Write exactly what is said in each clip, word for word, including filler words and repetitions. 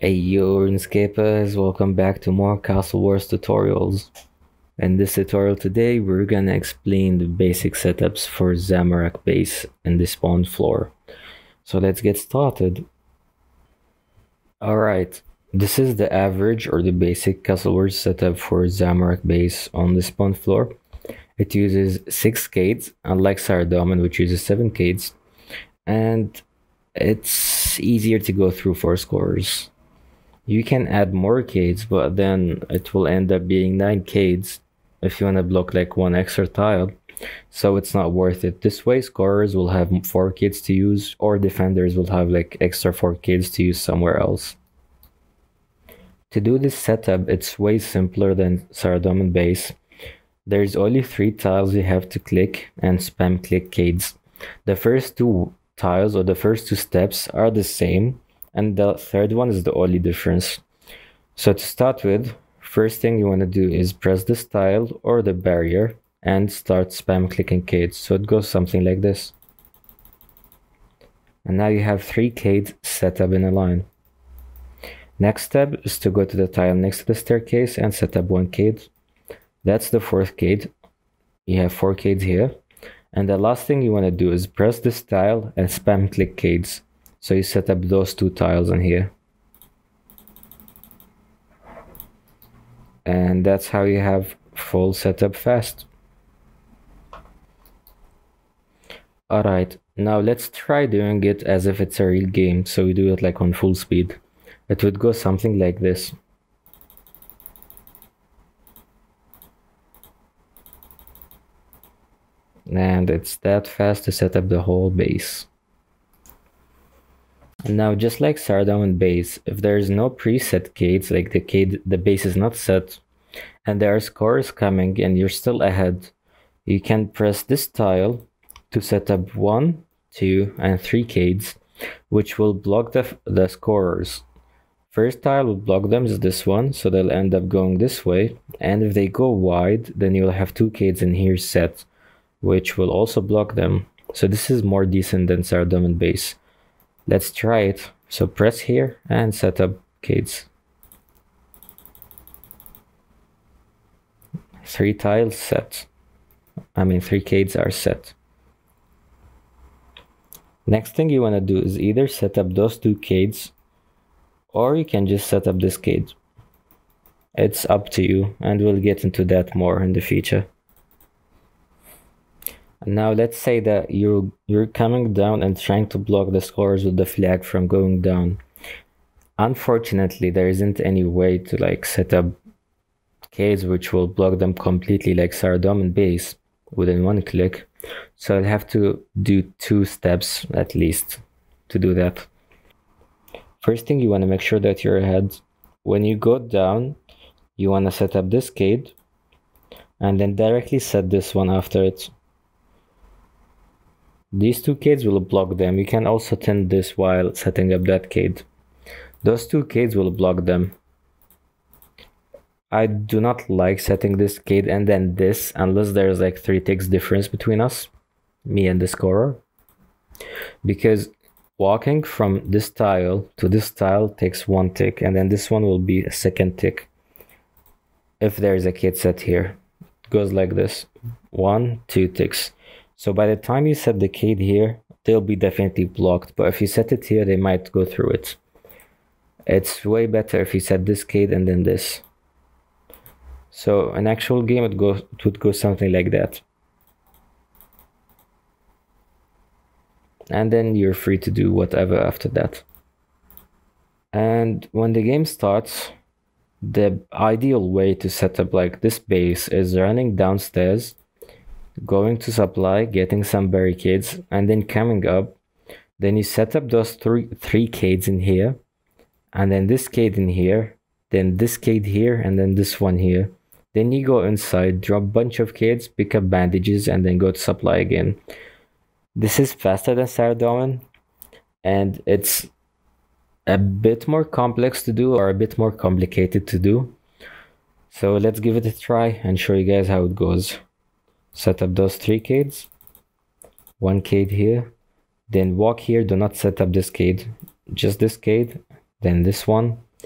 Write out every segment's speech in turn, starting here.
Hey yo, RuneScapers, welcome back to more Castle Wars tutorials. In this tutorial today, we're gonna explain the basic setups for Zamorak base and the spawn floor. So let's get started. Alright, this is the average or the basic Castle Wars setup for Zamorak base on the spawn floor. It uses six Cades, unlike Saradomin, which uses seven Cades, and it's easier to go through for scorers. You can add more Cades, but then it will end up being nine Cades if you want to block like one extra tile. So it's not worth it. This way, scorers will have four Cades to use, or defenders will have like extra four Cades to use somewhere else. To do this setup, it's way simpler than Saradomin base. There's only three tiles you have to click and spam click Cades. The first two tiles or the first two steps are the same, and the third one is the only difference. So to start with, first thing you want to do is press this tile or the barrier and start spam clicking Cades. So it goes something like this. And now you have three Cades set up in a line. Next step is to go to the tile next to the staircase and set up one Cade. That's the fourth Cade. You have four Cades here. And the last thing you want to do is press this tile and spam click Cades. So you set up those two tiles in here. And that's how you have full setup fast. Alright, now let's try doing it as if it's a real game. So we do it like on full speed. It would go something like this. And it's that fast to set up the whole base. And now, just like Saradomin base, if there is no preset Cades, like the Cade, the base is not set, and there are scores coming and you're still ahead, you can press this tile to set up one, two, and three Cades, which will block the, the scorers. First tile will block them is this one, so they'll end up going this way, and if they go wide, then you'll have two Cades in here set, which will also block them. So this is more decent than Saradomin base. Let's try it. So press here and set up Cades. Three tiles set. I mean three Cades are set. Next thing you want to do is either set up those two Cades, or you can just set up this Cade. It's up to you, and we'll get into that more in the future. Now let's say that you're you're coming down and trying to block the scorers with the flag from going down. Unfortunately, there isn't any way to like set up Cades which will block them completely like Saradomin base within one click. So I'll have to do two steps at least to do that. First thing, you want to make sure that you're ahead. When you go down, you want to set up this Cade and then directly set this one after it. These two Cades will block them. You can also tend this while setting up that Cade. Those two Cades will block them. I do not like setting this Cade and then this unless there's like three ticks difference between us, me and the scorer. Because walking from this tile to this tile takes one tick, and then this one will be a second tick. If there's a Cade set here, it goes like this. One, two ticks. So by the time you set the Cade here, they'll be definitely blocked. But if you set it here, they might go through it. It's way better if you set this Cade and then this. So an actual game would go it would go something like that. And then you're free to do whatever after that. And when the game starts, the ideal way to set up like this base is running downstairs, going to supply, getting some barricades, and then coming up. Then you set up those three three Cades in here, and then this Cade in here, then this Cade here, and then this one here. Then you go inside, drop a bunch of Cades, pick up bandages, and then go to supply again. This is faster than Saradomin, and it's a bit more complex to do, or a bit more complicated to do. So let's give it a try and show you guys how it goes. Set up those three Cades, one Cade here, then walk here. Do not set up this Cade, just this Cade, then this one,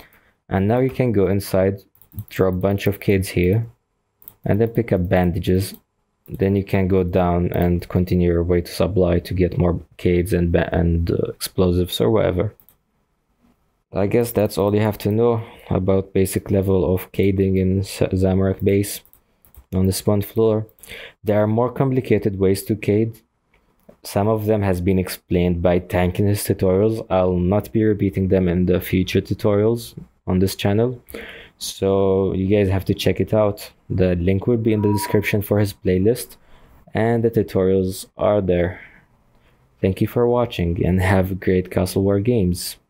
And now you can go inside, drop a bunch of Cades here, and then pick up bandages. Then you can go down and continue your way to supply to get more Cades and, and uh, explosives or whatever. I guess that's all you have to know about basic level of cading in Zamorak base on the spawn floor. There are more complicated ways to cade. Some of them has been explained by Tank in his tutorials. I'll not be repeating them in the future tutorials on this channel, so you guys have to check it out. The link will be in the description for his playlist, and the tutorials are there. Thank you for watching and have great Castle War games.